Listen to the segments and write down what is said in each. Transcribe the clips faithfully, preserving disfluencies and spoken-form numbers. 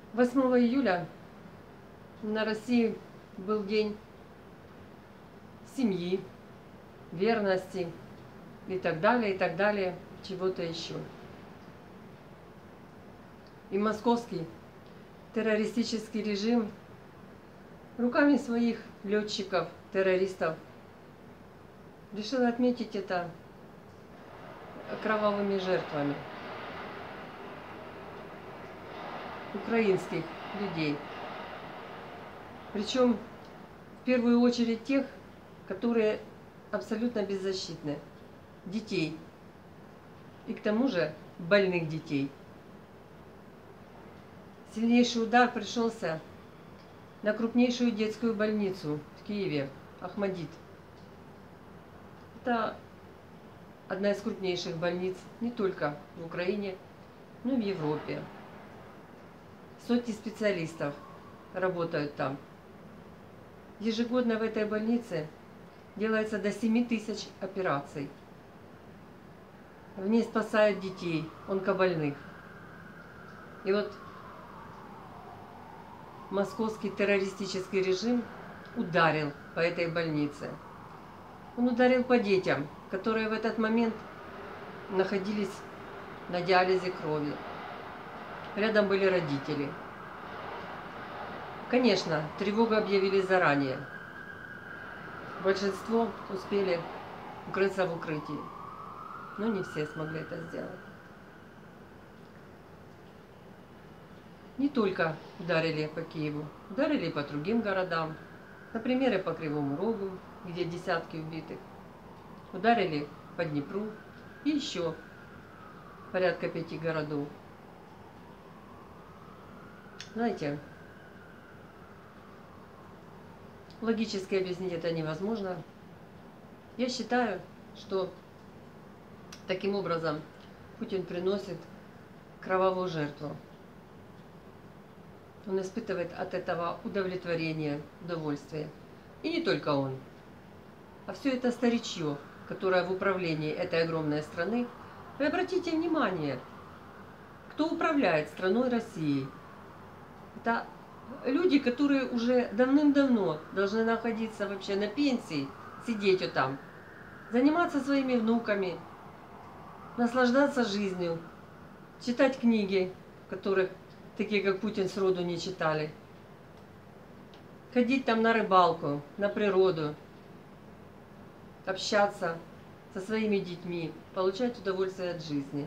восьмого июля на России был день семьи, верности и так далее, и так далее, чего-то еще. И московский террористический режим руками своих летчиков, террористов решил отметить это кровавыми жертвами украинских людей. Причем в первую очередь тех, которые абсолютно беззащитны. Детей. И к тому же больных детей. Сильнейший удар пришелся на крупнейшую детскую больницу в Киеве, Ахмадит. Это одна из крупнейших больниц не только в Украине, но и в Европе. Сотни специалистов работают там. Ежегодно в этой больнице делается до семи тысяч операций. В ней спасают детей, онкобольных. И вот московский террористический режим ударил по этой больнице. Он ударил по детям, которые в этот момент находились на диализе крови. Рядом были родители. Конечно, тревогу объявили заранее. Большинство успели укрыться в укрытии, но не все смогли это сделать. Не только ударили по Киеву, ударили и по другим городам. Например, и по Кривому Рогу, где десятки убитых. Ударили по Днепру и еще порядка пяти городов. Знаете, логически объяснить это невозможно. Я считаю, что таким образом Путин приносит кровавую жертву. Он испытывает от этого удовлетворение, удовольствие. И не только он, а все это старичье, которое в управлении этой огромной страны. Вы обратите внимание, кто управляет страной России. Это люди, которые уже давным-давно должны находиться вообще на пенсии, сидеть вот там, заниматься своими внуками, наслаждаться жизнью, читать книги, которых такие, как Путин, сроду не читали. Ходить там на рыбалку, на природу, общаться со своими детьми, получать удовольствие от жизни.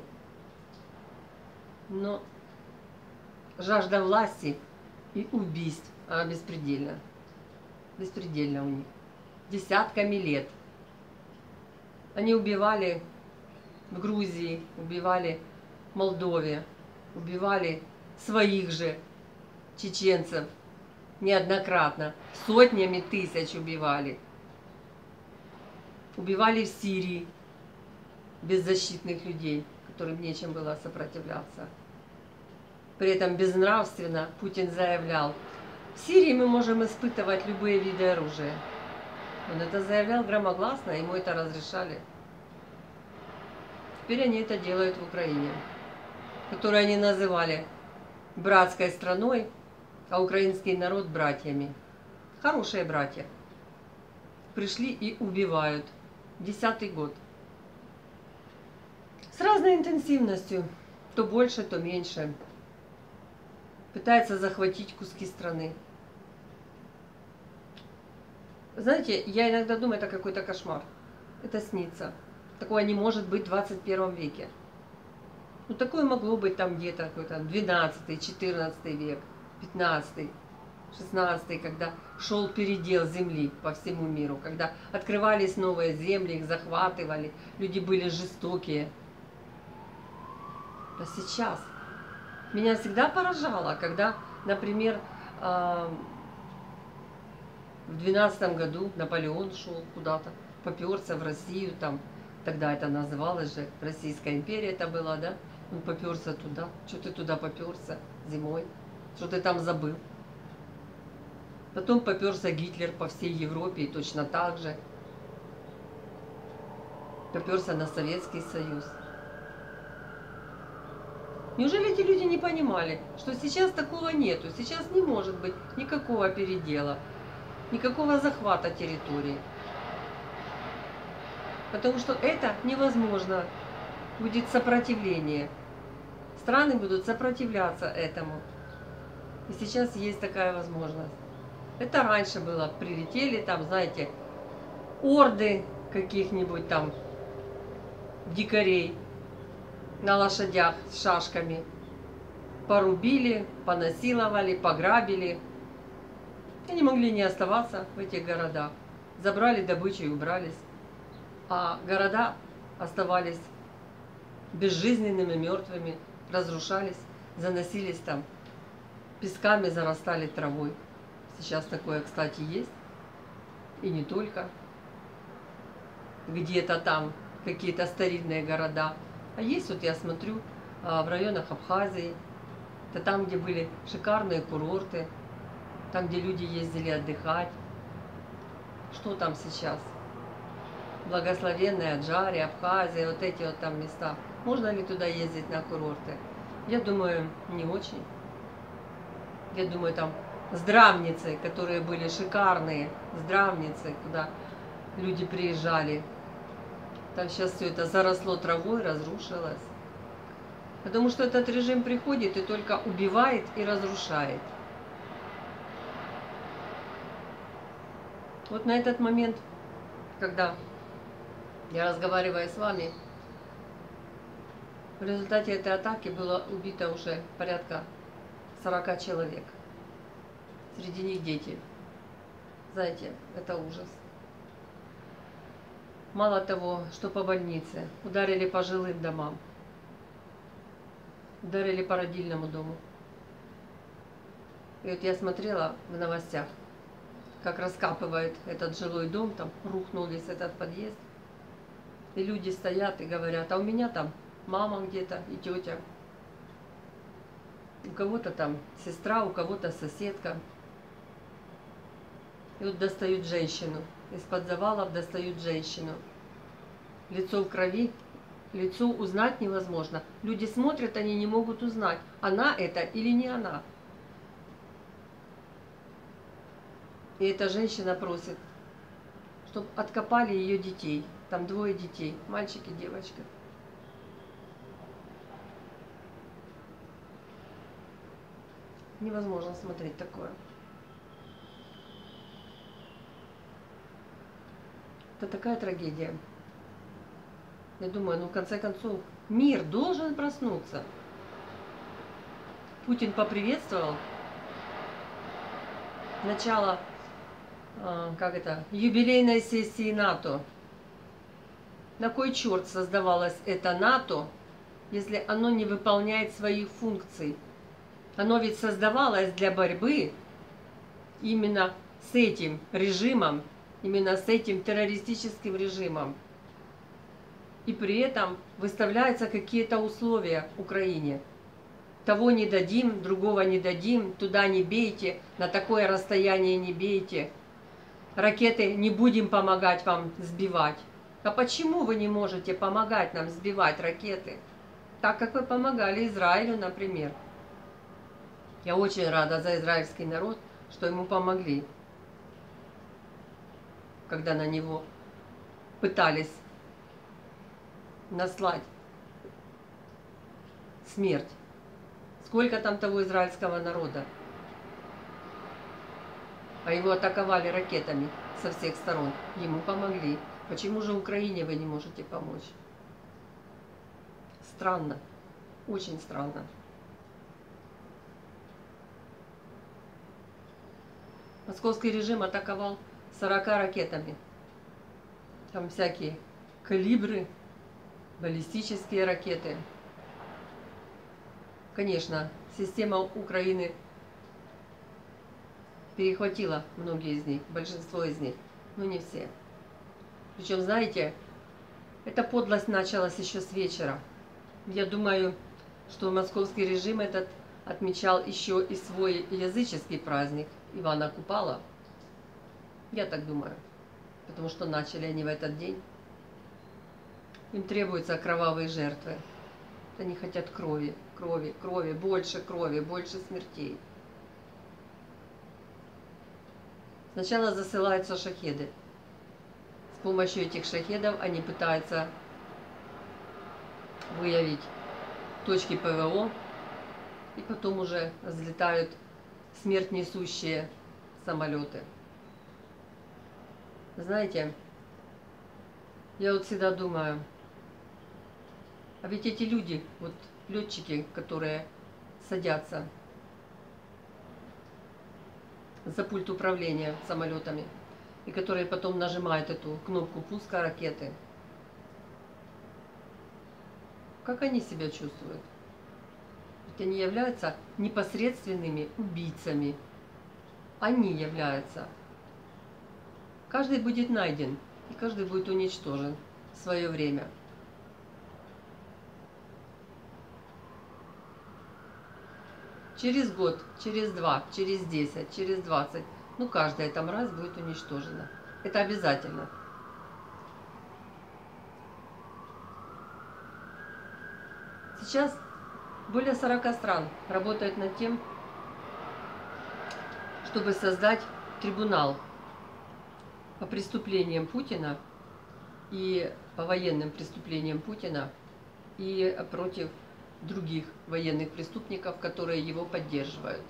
Но жажда власти и убийств, а беспредельно. Беспредельно у них. Десятками лет. Они убивали в Грузии, убивали в Молдове, убивали своих же чеченцев неоднократно. Сотнями тысяч убивали. Убивали в Сирии беззащитных людей, которым нечем было сопротивляться. При этом безнравственно Путин заявлял: в Сирии мы можем испытывать любые виды оружия. Он это заявлял громогласно, ему это разрешали. Теперь они это делают в Украине, которую они называли братской страной, а украинский народ братьями. Хорошие братья. Пришли и убивают. Десятый год. С разной интенсивностью. То больше, то меньше. Пытается захватить куски страны. Знаете, я иногда думаю, это какой-то кошмар. Это снится. Такое не может быть в двадцать первом веке. Ну, такое могло быть там где-то какой-то двенадцатый, четырнадцатый век, пятнадцатый, шестнадцатый, когда шел передел земли по всему миру, когда открывались новые земли, их захватывали, люди были жестокие. А сейчас меня всегда поражало, когда, например, в двенадцатом году Наполеон шел куда-то, поперся в Россию, там, тогда это называлось же, Российская империя это была, да? Он поперся туда. Что ты туда поперся зимой? Что ты там забыл? Потом поперся Гитлер по всей Европе и точно так же. Поперся на Советский Союз. Неужели эти люди не понимали, что сейчас такого нету, сейчас не может быть никакого передела, никакого захвата территории? Потому что это невозможно. Будет сопротивление. Страны будут сопротивляться этому. И сейчас есть такая возможность. Это раньше было. Прилетели там, знаете, орды каких-нибудь там дикарей на лошадях с шашками. Порубили, понасиловали, пограбили. Они могли не оставаться в этих городах. Забрали добычу и убрались. А города оставались безжизненными, мертвыми, разрушались, заносились там, песками зарастали травой. Сейчас такое, кстати, есть. И не только. Где-то там какие-то старинные города. А есть, вот я смотрю, в районах Абхазии, это там, где были шикарные курорты, там, где люди ездили отдыхать. Что там сейчас? Благословенная Аджария, Абхазия, вот эти вот там места. Можно ли туда ездить на курорты? Я думаю, не очень. Я думаю, там здравницы, которые были шикарные, здравницы, куда люди приезжали. Там сейчас все это заросло травой, разрушилось. Потому что этот режим приходит и только убивает и разрушает. Вот на этот момент, когда я разговариваю с вами, в результате этой атаки было убито уже порядка сорока человек. Среди них дети. Знаете, это ужас. Мало того, что по больнице, ударили по жилым домам, ударили по родильному дому. И вот я смотрела в новостях, как раскапывают этот жилой дом, там рухнул весь этот подъезд. И люди стоят и говорят, а у меня там мама где-то и тетя. У кого-то там сестра, у кого-то соседка. И вот достают женщину. Из-под завалов достают женщину. Лицо в крови, лицо узнать невозможно. Люди смотрят, они не могут узнать, она это или не она. И эта женщина просит, чтобы откопали ее детей. Там двое детей, мальчик и девочка. Невозможно смотреть такое. Это такая трагедия. Я думаю, ну в конце концов, мир должен проснуться. Путин поприветствовал начало, как это, юбилейной сессии НАТО. На кой черт создавалось это НАТО, если оно не выполняет своих функций? Оно ведь создавалось для борьбы именно с этим режимом, именно с этим террористическим режимом. И при этом выставляются какие-то условия Украине. Того не дадим, другого не дадим, туда не бейте, на такое расстояние не бейте. Ракеты не будем помогать вам сбивать. А почему вы не можете помогать нам сбивать ракеты? Так, как вы помогали Израилю, например. Я очень рада за израильский народ, что ему помогли, когда на него пытались наслать смерть. Сколько там того израильского народа? А его атаковали ракетами со всех сторон. Ему помогли. Почему же Украине вы не можете помочь? Странно. Очень странно. Московский режим атаковал сорока ракетами. Там всякие калибры, баллистические ракеты. Конечно, система Украины перехватила многие из них, большинство из них, но не все. Причем, знаете, эта подлость началась еще с вечера. Я думаю, что московский режим этот отмечал еще и свой языческий праздник Ивана Купала. Я так думаю, потому что начали они в этот день. Им требуются кровавые жертвы. Они хотят крови, крови, крови, больше крови, больше смертей. Сначала засылаются шахеды. С помощью этих шахедов они пытаются выявить точки ПВО, и потом уже взлетают смерть несущие самолеты. Знаете, я вот всегда думаю, а ведь эти люди, вот летчики, которые садятся за пульт управления самолетами, и которые потом нажимают эту кнопку пуска ракеты, как они себя чувствуют? Ведь они являются непосредственными убийцами. Они являются. Каждый будет найден, и каждый будет уничтожен в свое время. Через год, через два, через десять, через двадцать, ну каждая эта мразь будет уничтожена. Это обязательно. Сейчас более сорока стран работают над тем, чтобы создать трибунал по преступлениям Путина и по военным преступлениям Путина и против других военных преступников, которые его поддерживают.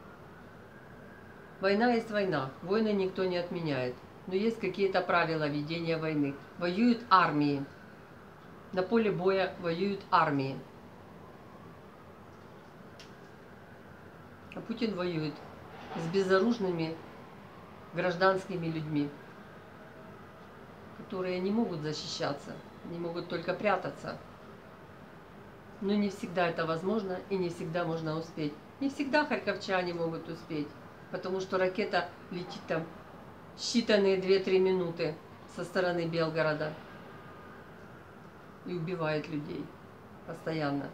Война есть война, войны никто не отменяет, но есть какие-то правила ведения войны. Воюют армии, на поле боя воюют армии. А Путин воюет с безоружными гражданскими людьми, которые не могут защищаться, не могут только прятаться. Но не всегда это возможно и не всегда можно успеть. Не всегда харьковчане могут успеть, потому что ракета летит там считанные две-три минуты со стороны Белгорода и убивает людей постоянно.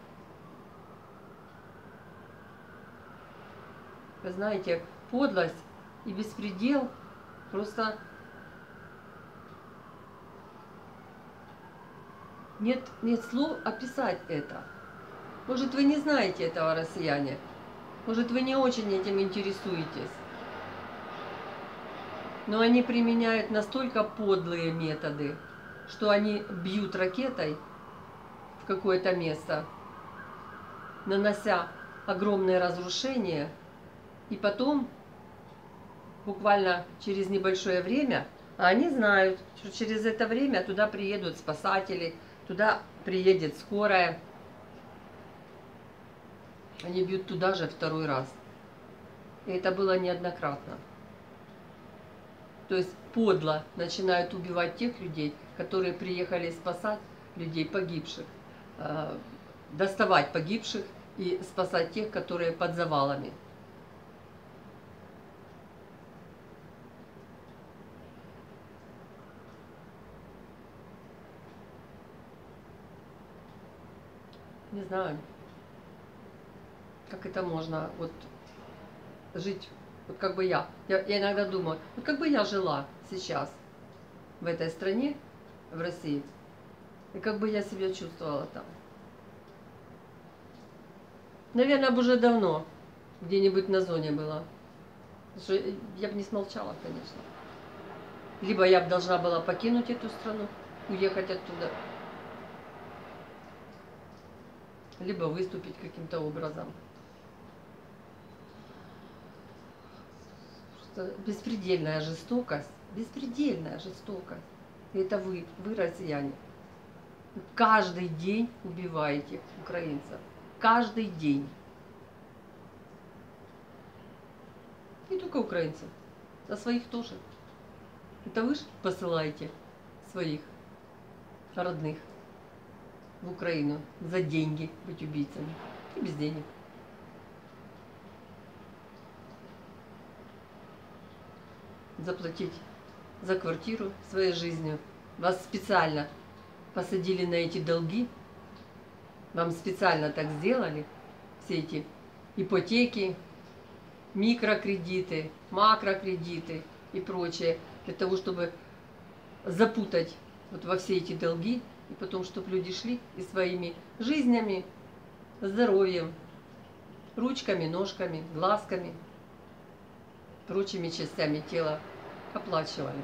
Вы знаете, подлость и беспредел просто нет, нет слов описать это. Может, вы не знаете этого, россияне? Может, вы не очень этим интересуетесь? Но они применяют настолько подлые методы, что они бьют ракетой в какое-то место, нанося огромные разрушения, и потом, буквально через небольшое время, а они знают, что через это время туда приедут спасатели, туда приедет скорая. Они бьют туда же второй раз. И это было неоднократно. То есть подло начинают убивать тех людей, которые приехали спасать людей погибших, доставать погибших и спасать тех, которые под завалами. Не знаю, как это можно вот жить, вот как бы я. я. Я иногда думаю, вот как бы я жила сейчас в этой стране, в России, и как бы я себя чувствовала там. Наверное, бы уже давно где-нибудь на зоне была. Потому что я бы не смолчала, конечно. Либо я бы должна была покинуть эту страну, уехать оттуда, либо выступить каким-то образом. Просто беспредельная жестокость, беспредельная жестокость. И это вы, вы, россияне. Каждый день убиваете украинцев. Каждый день. Не только украинцев, а своих тоже. Это вы же посылаете своих родных в Украину за деньги быть убийцами и без денег. Заплатить за квартиру своей жизнью. Вас специально посадили на эти долги. Вам специально так сделали. Все эти ипотеки, микрокредиты, макрокредиты и прочее. Для того, чтобы запутать вот во все эти долги. И потом, чтобы люди шли и своими жизнями здоровьем, ручками, ножками, глазками, прочими частями тела оплачивали.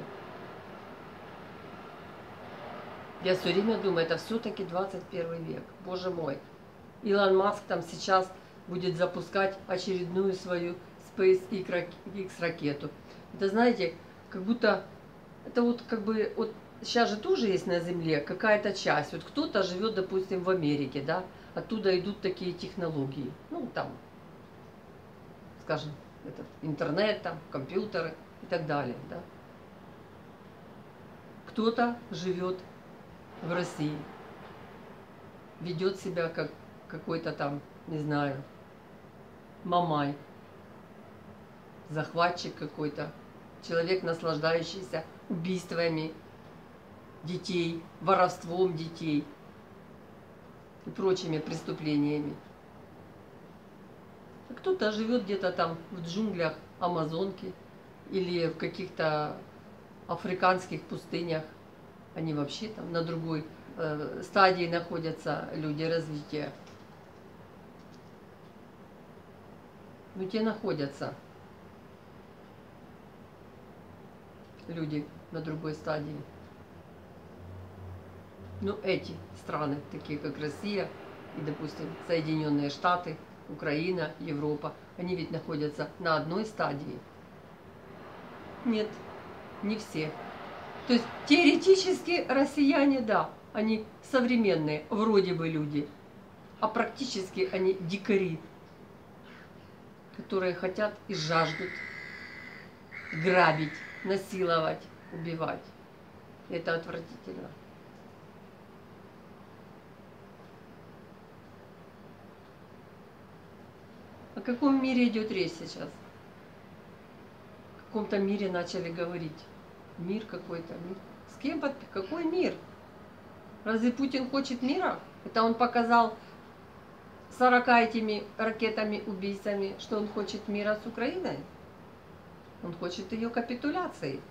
Я все время думаю, это все-таки двадцать первый век. Боже мой. Илон Маск там сейчас будет запускать очередную свою SpaceX ракету. Это, знаете, как будто, это вот как бы, вот сейчас же тоже есть на Земле какая-то часть. Вот кто-то живет, допустим, в Америке, да, оттуда идут такие технологии. Ну, там, скажем, этот, интернет, там, компьютеры и так далее, да. Кто-то живет в России, ведет себя как какой-то там, не знаю, мамай, захватчик какой-то, человек, наслаждающийся убийствами детей, воровством детей и прочими преступлениями. А кто-то живет где-то там в джунглях Амазонки или в каких-то африканских пустынях. Они вообще там на другой э, стадии находятся, люди, развития. Но те находятся люди на другой стадии. Но эти страны, такие как Россия и, допустим, Соединенные Штаты, Украина, Европа, они ведь находятся на одной стадии. Нет, не все. То есть теоретически россияне, да, они современные, вроде бы люди, а практически они дикари, которые хотят и жаждут грабить, насиловать, убивать. Это отвратительно. О каком мире идет речь сейчас? О каком-то мире начали говорить. Мир какой-то, мир. С кем под... Какой мир? Разве Путин хочет мира? Это он показал сорока этими ракетами-убийцами, что он хочет мира с Украиной? Он хочет ее капитуляции.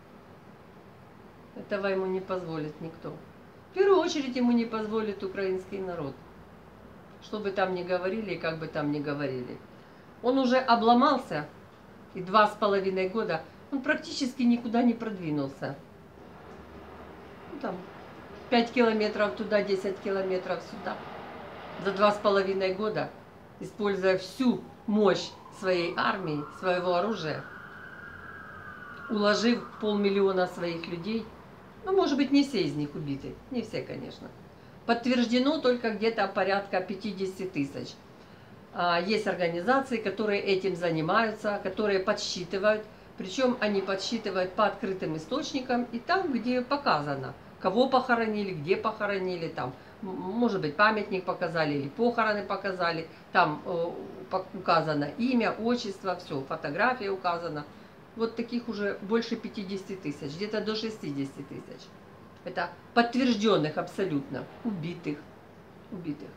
Этого ему не позволит никто. В первую очередь ему не позволит украинский народ. Что бы там ни говорили и как бы там ни говорили. Он уже обломался, и два с половиной года он практически никуда не продвинулся. Ну, там пять километров туда, десять километров сюда. За два с половиной года, используя всю мощь своей армии, своего оружия, уложив полмиллиона своих людей, ну, может быть, не все из них убиты, не все, конечно. Подтверждено только где-то порядка пятидесяти тысяч. Есть организации, которые этим занимаются, которые подсчитывают. Причем они подсчитывают по открытым источникам и там, где показано, кого похоронили, где похоронили, там, может быть, памятник показали или похороны показали, там указано имя, отчество, все, фотография указана. Вот таких уже больше пятидесяти тысяч, где-то до шестидесяти тысяч. Это подтвержденных абсолютно, убитых, убитых.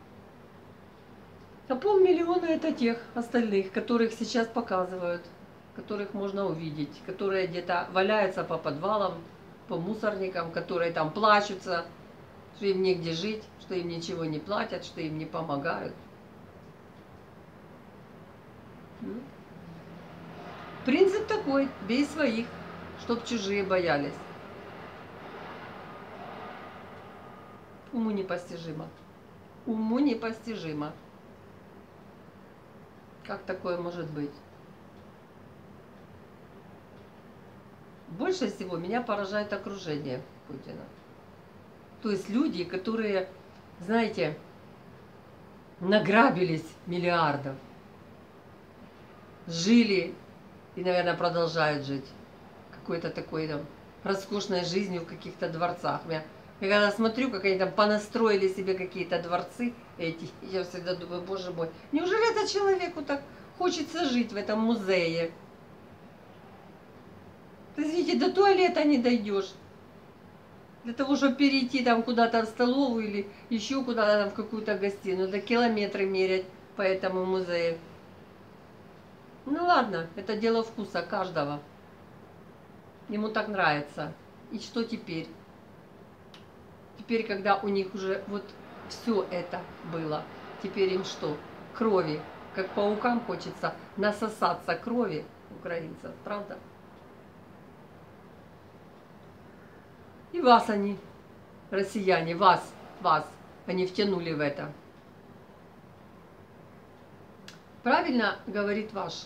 А полмиллиона это тех остальных, которых сейчас показывают, которых можно увидеть, которые где-то валяются по подвалам, по мусорникам, которые там плачутся, что им негде жить, что им ничего не платят, что им не помогают. Принцип такой: бей своих, чтоб чужие боялись. Уму непостижимо. Уму непостижимо. Как такое может быть? Больше всего меня поражает окружение Путина. То есть люди, которые, знаете, награбились миллиардов, жили и, наверное, продолжают жить какой-то такой там роскошной жизнью в каких-то дворцах. Я, я когда смотрю, как они там понастроили себе какие-то дворцы эти, я всегда думаю, боже мой, неужели это человеку так хочется жить в этом музее? Ты, извините, до туалета не дойдешь. Для того, чтобы перейти там куда-то в столовую или еще куда-то там в какую-то гостиную, до километры мерять по этому музею. Ну ладно, это дело вкуса каждого. Ему так нравится. И что теперь? Теперь, когда у них уже вот все это было, Теперь им что? Крови. Как паукам хочется насосаться крови украинцев, правда? И вас они, россияне, вас, вас, они втянули в это. Правильно говорит ваш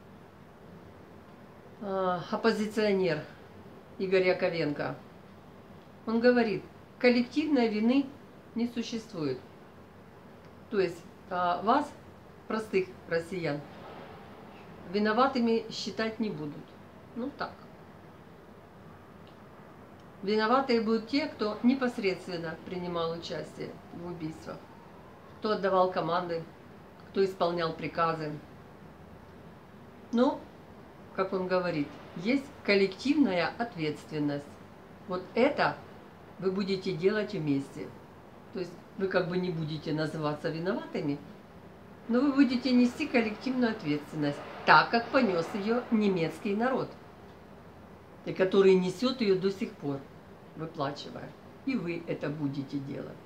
э, оппозиционер Игорь Яковенко. Он говорит, коллективной вины не существует. То есть э, вас, простых россиян, виноватыми считать не будут. Ну так. Виноватые будут те, кто непосредственно принимал участие в убийствах, кто отдавал команды, кто исполнял приказы. Но, как он говорит, есть коллективная ответственность. Вот это вы будете делать вместе. То есть вы как бы не будете называться виноватыми, но вы будете нести коллективную ответственность, так как понес ее немецкий народ, и который несет ее до сих пор, выплачивая. И вы это будете делать.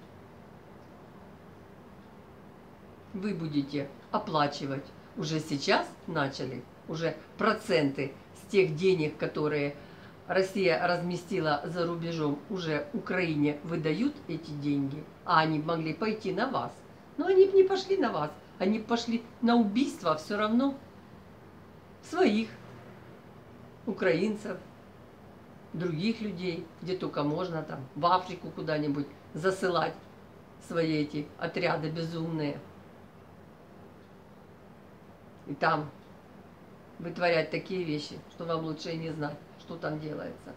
Вы будете оплачивать. Уже сейчас начали, уже проценты с тех денег, которые Россия разместила за рубежом, уже Украине выдают эти деньги, а они могли пойти на вас. Но они бы не пошли на вас, они пошли на убийство все равно своих украинцев, других людей, где только можно, там, в Африку куда-нибудь засылать свои эти отряды безумные. И там вытворять такие вещи, что вам лучше и не знать, что там делается.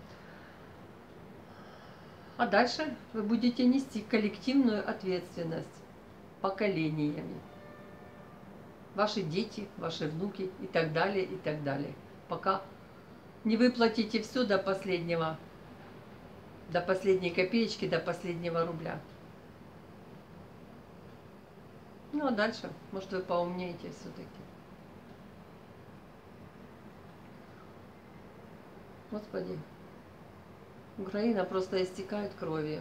А дальше вы будете нести коллективную ответственность поколениями. Ваши дети, ваши внуки и так далее, и так далее. Пока не выплатите все до последнего, до последней копеечки, до последнего рубля. Ну а дальше, может, вы поумнеете все-таки. Господи, Украина просто истекает кровью.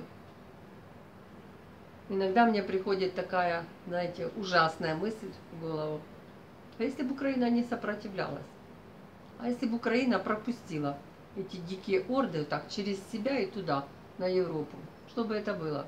Иногда мне приходит такая, знаете, ужасная мысль в голову. А если бы Украина не сопротивлялась? А если бы Украина пропустила эти дикие орды вот так через себя и туда, на Европу? Что бы это было?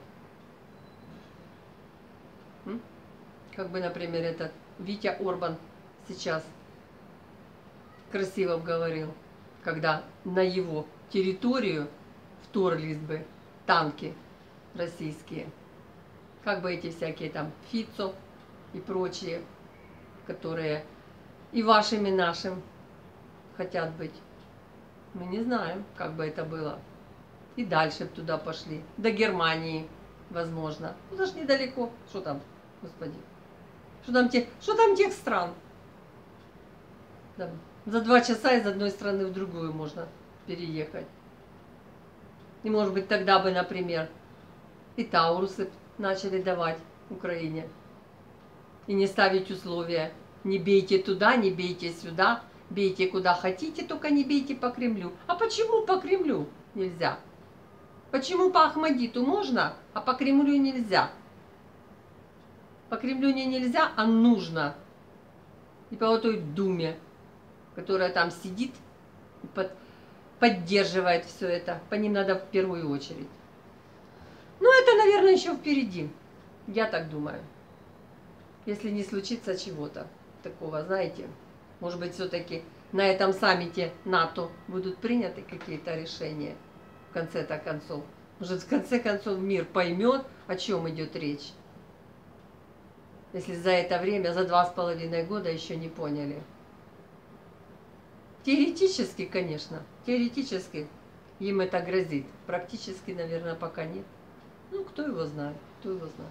М? Как бы, например, этот Витя Орбан сейчас красиво говорил, когда на его территорию вторглись бы танки российские. Как бы эти всякие там Фицо и прочие, которые и вашим, и нашим хотят быть. Мы не знаем, как бы это было. И дальше туда пошли. До Германии, возможно. Ну, даже недалеко. Что там, господи? Что там, те, что там тех стран? Да. За два часа из одной страны в другую можно переехать. И может быть тогда бы, например, и Таурусы начали давать Украине. И не ставить условия. Не бейте туда, не бейте сюда. Бейте куда хотите, только не бейте по Кремлю. А почему по Кремлю нельзя? Почему по Ахмадиту можно, а по Кремлю нельзя? По Кремлю не нельзя, а нужно. И по вот той Думе, которая там сидит и под, поддерживает все это. По ним надо в первую очередь. Ну, это, наверное, еще впереди. Я так думаю. Если не случится чего-то такого, знаете, может быть, все-таки на этом саммите НАТО будут приняты какие-то решения в конце-то концов. Может, в конце концов мир поймет, о чем идет речь. Если за это время, за два с половиной года еще не поняли. Теоретически, конечно, теоретически им это грозит. Практически, наверное, пока нет. Ну, кто его знает, кто его знает.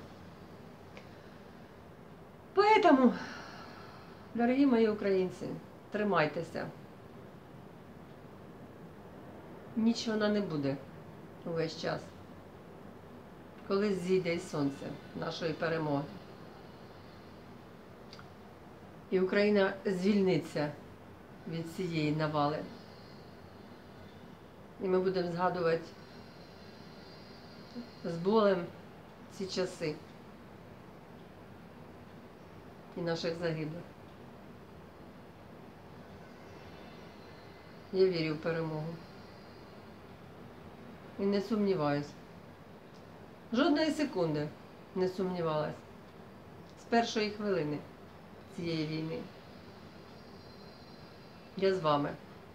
Поэтому, дорогі мої українці, тримайтеся. Нічого не буде увесь час. Коли зійде й сонце нашої перемоги. І Україна звільниться від цієї навали. І ми будемо згадувати з болем ці часи. і наших загиблих. Я вірю в перемогу. І не сумніваюсь. Жодної секунди не сумнівалась. З першої хвилини цієї війни. Я з вами.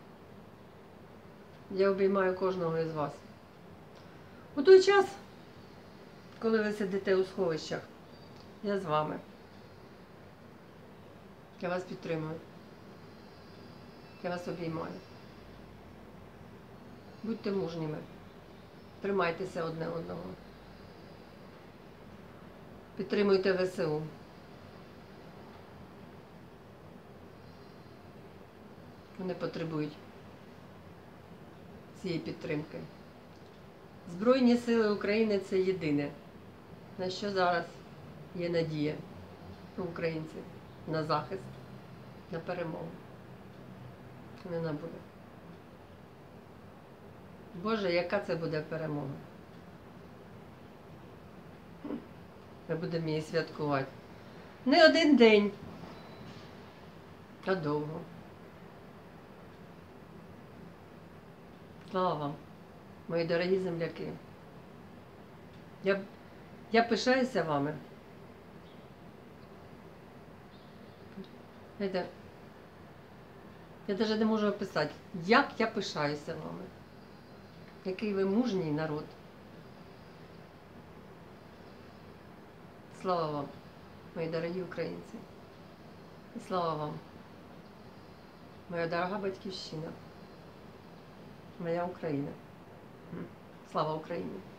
Я обіймаю кожного із вас. У той час, коли ви сидите у сховищах, я з вами. Я вас підтримую. Я вас обіймаю. Будьте мужніми. Тримайтеся одне одного. Підтримуйте ве се у. Вони потребують цієї підтримки. Збройні сили України – це єдине, на що зараз є надія у українців. На захист, на перемогу. Вона буде. Боже, яка це буде перемога? Ми будемо її святкувати. Не один день, а довго. Слава вам, мої дорогі земляки. Я, я пишаюся вами. Знаєте, я навіть не можу описати, як я пишаюся вами. Який ви мужній народ. Слава вам, мої дорогі українці. І слава вам, моя дорога батьківщина, моя Україна. Слава Україні!